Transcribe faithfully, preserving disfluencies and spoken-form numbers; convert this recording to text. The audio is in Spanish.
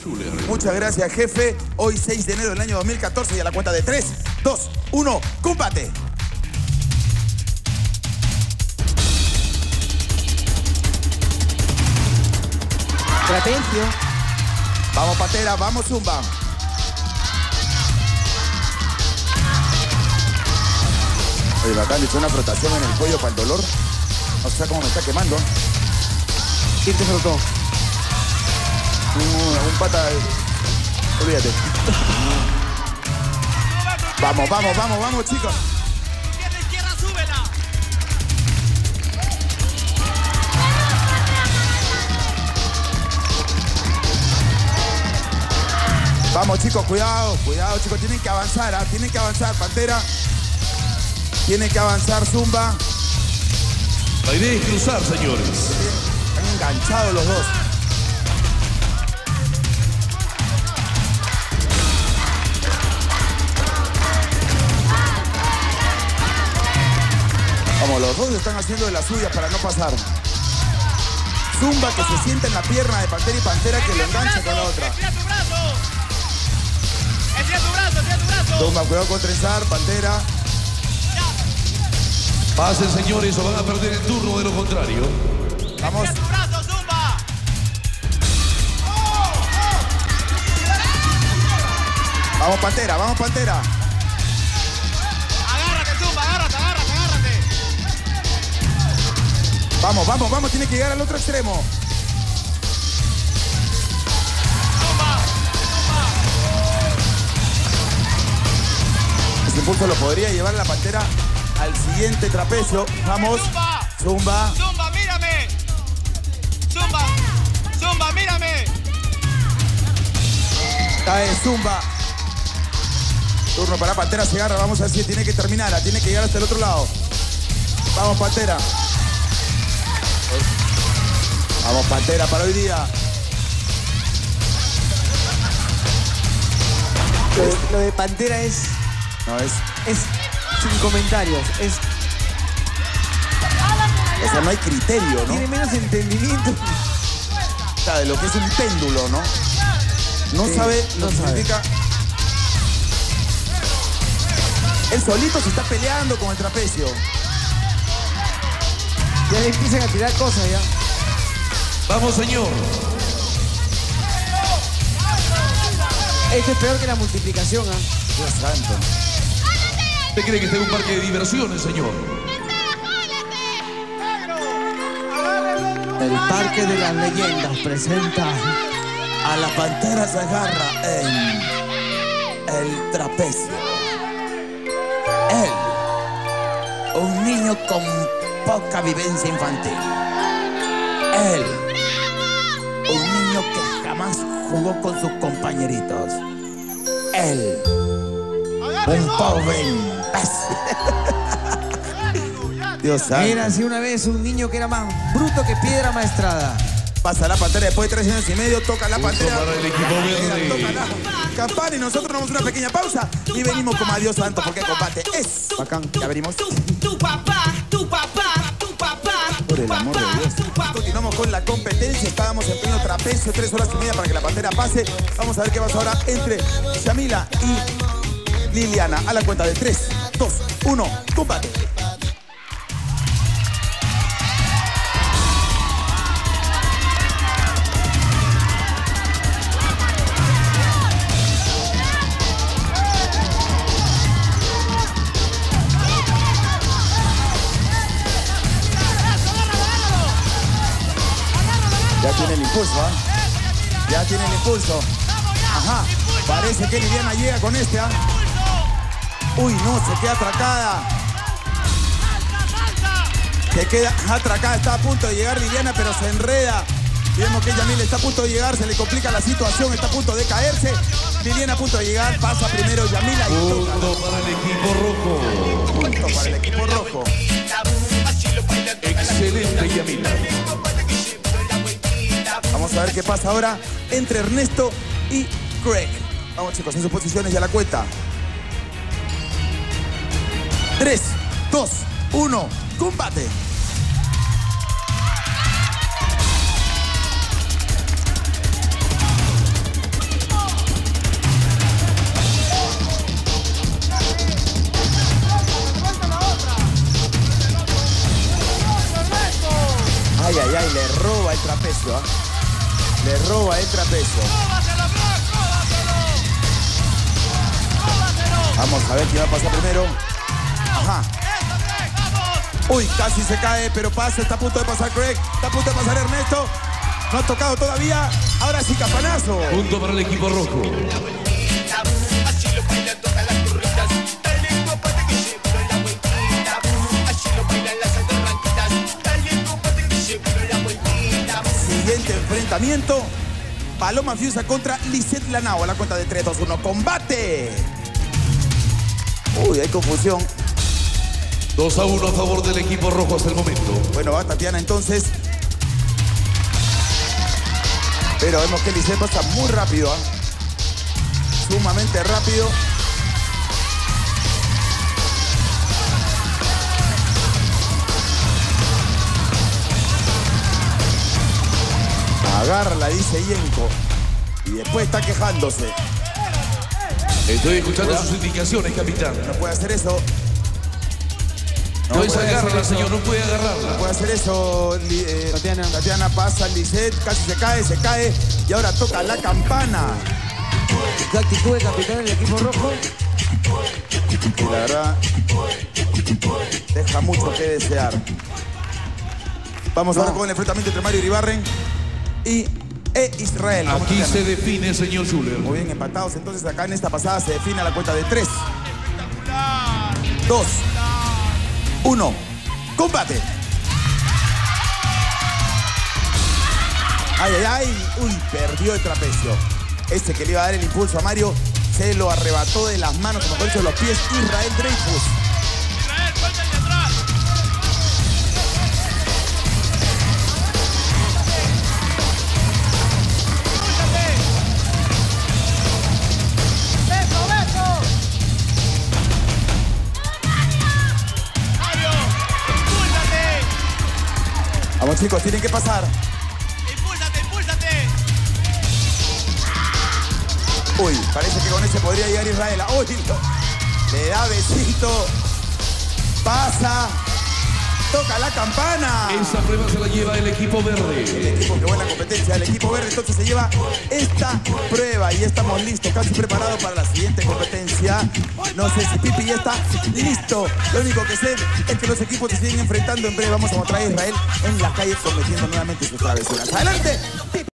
Muchas gracias, jefe. Hoy, seis de enero del año dos mil catorce, y a la cuenta de tres, dos, uno, ¡combate! Trapecio. Vamos, Pantera, vamos, Zumba. Oye, bacán, le hizo una frotación en el cuello para el dolor. No sé cómo me está quemando. ¿Quién te frotó? Un, un pata... Olvídate. Vamos, vamos, vamos, vamos, chicos. Izquierda, izquierda, súbela. Vamos, chicos, cuidado, cuidado, chicos. Tienen que avanzar, ¿ah? Tienen que avanzar, Pantera. Tienen que avanzar, Zumba. La idea es cruzar, señores. Están enganchados los dos. Vamos, los dos están haciendo de las suyas para no pasar. Zumba que se sienta en la pierna de Pantera y Pantera que lo engancha con la otra. Estira tu brazo. Estira tu brazo, estira tu brazo. Zumba, cuidado con trenzar, Pantera. Pasen, señores, o van a perder el turno de lo contrario. Vamos. Estira tu brazo, Zumba. Vamos, Pantera, vamos, Pantera. Agárrate, Zumba, agárrate, agárrate, agárrate. Vamos, vamos, vamos, tiene que llegar al otro extremo. Zumba, Zumba. Ese impulso lo podría llevar la Pantera al siguiente trapecio. Vamos. Zumba. Zumba. Zumba, mírame. Zumba. Zumba, mírame. Cae Zumba. Turno para Pantera, se agarra. Vamos a ver si tiene que terminarla. Tiene que llegar hasta el otro lado. Vamos, Pantera. Vamos, Pantera, para hoy día. Lo de, lo de Pantera es... No, es... Es sin comentarios. Es... O sea, no hay criterio, ¿no? Tiene menos entendimiento. O sea, de lo que es un péndulo, ¿no? No Sí, sabe lo no que sabe. significa... Él solito se está peleando con el trapecio. Ya le empiezan a tirar cosas ya. Vamos, señor. Esto es peor que la multiplicación, ¿ah? Dios santo. ¿Usted cree que está en un parque de diversiones, señor? El Parque de las Leyendas presenta... A la Pantera se agarra en el trapecio. Él, un niño con poca vivencia infantil. Él, un niño que jamás jugó con sus compañeritos. Él, un pobre imbécil. Dios santo. Era así una vez un niño que era más bruto que piedra maestrada. Pasa la Pantera después de tres años y medio, toca la Punto Pantera. para el equipo verde. Toca la campana y nosotros nos vamos a una pequeña pausa y venimos como a Dios santo porque el combate es bacán. Ya venimos. Tu, tu papá, tu papá, tu papá. Por el amor de Dios. Continuamos con la competencia. Estábamos en pleno trapecio, tres horas y media para que la Pantera pase. Vamos a ver qué pasa ahora entre Yamila y Liliana. A la cuenta de tres, dos, uno, combate. Ya tiene el impulso, ¿ah? Ya tiene el impulso. Ajá. Parece que Liliana llega con este, ¿ah? Uy, no, se queda atracada. Se queda atracada, está a punto de llegar Liliana, pero se enreda. Vemos que Yamila está a punto de llegar, se le complica la situación, está a punto de caerse. Liliana a punto de llegar, pasa primero Yamila y toca. Punto para el equipo rojo. Punto para el equipo rojo. Excelente, Yamila. Vamos a ver qué pasa ahora entre Ernesto y Craig. Vamos, chicos, en sus posiciones ya la cuenta. tres, dos, uno, combate. trapecio. ¿eh? Le roba el trapecio. ¡Cóbatelo, Brock! ¡Cóbatelo! ¡Cóbatelo! Vamos a ver quién va a pasar primero. Ajá. ¡Eso, Greg! ¡Vamos! Uy, casi se cae, pero pasa. Está a punto de pasar Greg. Está a punto de pasar Ernesto. No ha tocado todavía. Ahora sí, campanazo. Punto para el equipo rojo. Así lo bailan todas las turritas. Dale cópate que se vino la vueltita. Así lo bailan las alterranquitas. Dale cópate que se vino la vueltita. Siguiente enfrentamiento. Paloma Fiusa contra Lisette Lanao. A la cuenta de tres, dos, uno. ¡Combate! Uy, hay confusión. dos a uno a favor del equipo rojo hasta el momento. Bueno, va Tatiana entonces. Pero vemos que Lisette pasa muy rápido. ¿eh? Sumamente rápido. Agárrala, dice Yenko. Y después está quejándose. Estoy escuchando sus indicaciones, capitán. No puede hacer eso. No, es puede hacer agárrala, eso. señor, no puede agarrarla. Puede hacer eso, Li- eh, Tatiana. Tatiana pasa, Lisette, casi se cae, se cae. Y ahora toca la campana. ¿Qué actitud de capitán del equipo rojo? Y la verdad, deja mucho que desear. Vamos ahora con el enfrentamiento entre Mario Iribarren y e Israel. Vamos, Aquí Tatiana. se define, señor Schuller. Muy bien, empatados. Entonces acá en esta pasada se define a la cuenta de tres, ¡Espectacular! dos, uno. ¡Combate! Ay, ay, ay. Uy, perdió el trapecio. Ese que le iba a dar el impulso a Mario se lo arrebató de las manos, como de los pies, Israel Dreyfus. Israel, suelta el de atrás. ¡Impúlsate! ¡Beso, beso! ¡Mario! ¡Impúlsate! Vamos, chicos, tienen que pasar. ¡Impúlsate, impúlsate! Uy, parece que con ese podría llegar Israel. Uy, lo- le da besito. Pasa. Toca la campana. Esa prueba se la lleva el equipo El verde. equipo, qué buena competencia. El equipo verde entonces se lleva esta prueba y estamos listos, casi preparados para la siguiente competencia. No sé si Pipi ya está listo. Lo único que sé es que los equipos se siguen enfrentando. En breve vamos a mostrar a Israel en la calle cometiendo nuevamente sus travesuras. ¡Adelante! Pipi.